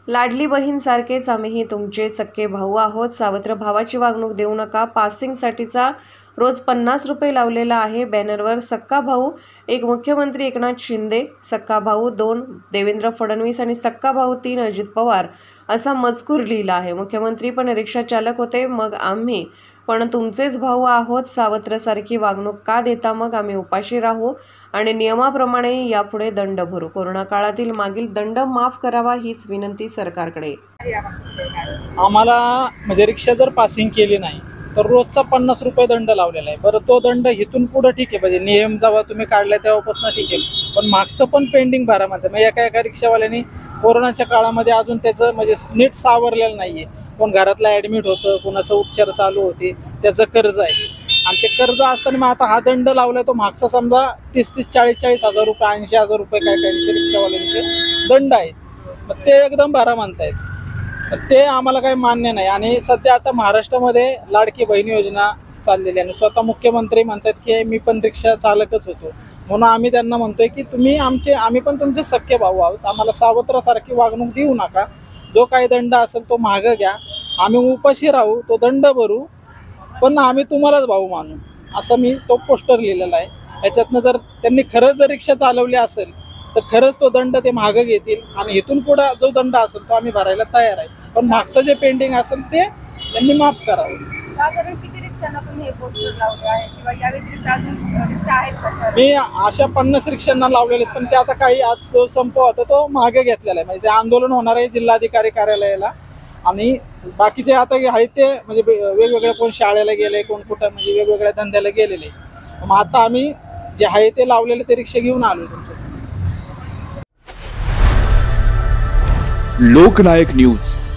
लाडली बहीण सारखेच आम्हीही तुमचे सख्खे भाऊ आहोत। सावत्र भावाची वागणूक देऊ नका। पासिंगसाठीचा रोज 50 रुपये लावलेला आहे। बॅनरवर सक्का भाऊ 1 मुख्यमंत्री एकनाथ शिंदे, सक्का भाऊ 2 देवेंद्र फडणवीस आणि सक्का भाऊ 3 अजित पवार असा मजकूर लिहिला आहे। मुख्यमंत्री पण रिक्षा चालक होते, मग आम्ही पण तुमचेच भाऊ आहोत। सावत्रसारखी वागणूक का देता? मग आम्ही उपाशी राहू आणि नियमाप्रमाणे यापुढे दंड भरू। कोरोना काळातील मागील दंड माफ करावा हीच विनंती सरकारकडे। आम्हाला म्हणजे रिक्षा जर पासिंग केली नाही तर रोजचा 50 रुपये दंड लावलेला आहे। बरं, तो दंड इथून पुढे ठीक आहे, म्हणजे नियम जेव्हा तुम्ही काढलाय तेव्हापासून ठीक आहे, पण मागचं पण पेंडिंग भरा म्हणते। मग एका रिक्षावाल्याने कोरोनाच्या काळामध्ये अजून त्याचं म्हणजे नीट सावरलेलं नाहीये। कोण घरातला ऍडमिट होतं, कोणाचं उपचार चालू होते, त्याचं कर्ज आहे आणि ते कर्ज असताना मग आता हा दंड लावलाय तो मागचा समजा 30-40 हजार रुपये 80,000 रुपये काय रिक्षावाल्यांचे दंड आहे। मग ते एकदम भरा म्हणतायत, ते आम्हाला काही मान्य नाही। आणि सध्या आता महाराष्ट्रामध्ये लाडकी बहीण योजना चाललेली आहे। स्वतः मुख्यमंत्री म्हणतात की मी पण रिक्षा चालकच होतो, म्हणून आम्ही त्यांना म्हणतोय की आम्ही पण तुमचे सख्खे भाऊ आहोत। आम्हाला सावत्रसारखी वागणूक देऊ नका। जो काही दंड असेल तो मागं घ्या, आम्ही उपाशी राहू, तो दंड भरू, पण आम्ही तुम्हालाच भाऊ मानू, असं मी तो पोस्टर लिहिलेला आहे। याच्यातनं जर त्यांनी खरंच जर रिक्षा चालवली असेल तर खरंच तो दंड ते मागं घेतील आणि इथून पुढे जो दंड असेल तो आम्ही भरायला तयार आहे, पण मागचं जे पेंडिंग असेल ते त्यांनी माफ करावं। मी अशा 50 रिक्षांना लावलेले, पण ते आता काही आज संप होता तो मागे घेतलेला आहे, म्हणजे ते आंदोलन होणार आहे जिल्हाधिकारी कार्यालयाला। आणि बाकीचे आता आहे ते म्हणजे वेगवेगळ्या कोण शाळेला गेले, कोण कुठं म्हणजे वेगवेगळ्या धंद्याला गेलेले। मग आता आम्ही जे आहे ते लावलेले ते रिक्षा घेऊन आलो तुमच्या। लोकनायक न्यूज